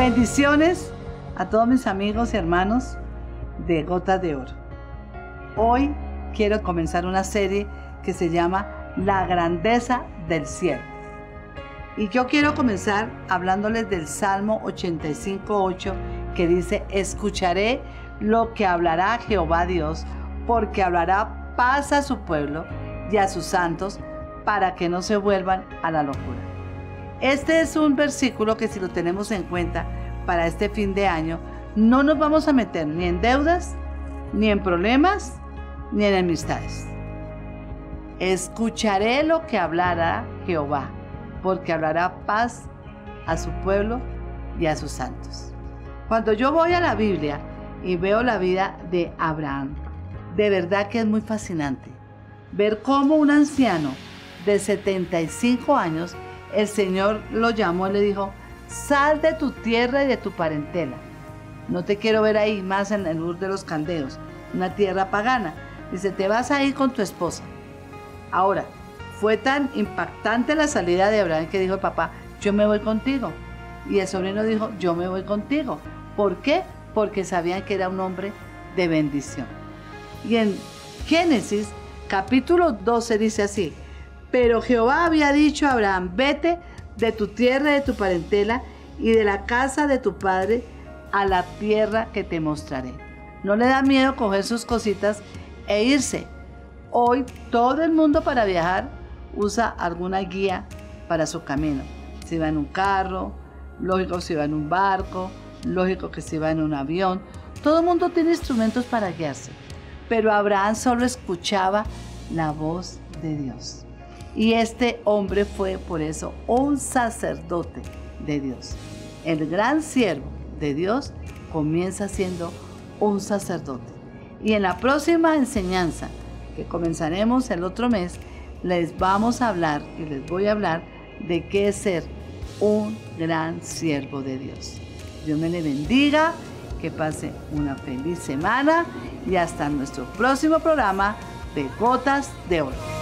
Bendiciones a todos mis amigos y hermanos de Gotas de Oro. Hoy quiero comenzar una serie que se llama La grandeza del cielo. Y yo quiero comenzar hablándoles del Salmo 85:8, que dice: escucharé lo que hablará Jehová Dios, porque hablará paz a su pueblo y a sus santos, para que no se vuelvan a la locura. Este es un versículo que, si lo tenemos en cuenta para este fin de año, no nos vamos a meter ni en deudas, ni en problemas, ni en enemistades. Escucharé lo que hablará Jehová, porque hablará paz a su pueblo y a sus santos. Cuando yo voy a la Biblia y veo la vida de Abraham, de verdad que es muy fascinante ver cómo un anciano de 75 años, el Señor lo llamó y le dijo: sal de tu tierra y de tu parentela. No te quiero ver ahí más en el Ur de los Caldeos, una tierra pagana. Dice: te vas a ir con tu esposa. Ahora, fue tan impactante la salida de Abraham que dijo el papá: yo me voy contigo. Y el sobrino dijo: yo me voy contigo. ¿Por qué? Porque sabían que era un hombre de bendición. Y en Génesis capítulo 12 dice así: pero Jehová había dicho a Abraham: vete de tu tierra y de tu parentela y de la casa de tu padre a la tierra que te mostraré. No le da miedo coger sus cositas e irse. Hoy todo el mundo, para viajar, usa alguna guía para su camino. Si va en un carro, lógico si va en un barco, lógico que si va en un avión. Todo el mundo tiene instrumentos para guiarse. Pero Abraham solo escuchaba la voz de Dios. Y este hombre fue por eso un sacerdote de Dios. El gran siervo de Dios comienza siendo un sacerdote. Y en la próxima enseñanza, que comenzaremos el otro mes, les vamos a hablar y les voy a hablar de qué es ser un gran siervo de Dios. Dios me le bendiga, que pase una feliz semana y hasta nuestro próximo programa de Gotas de Oro.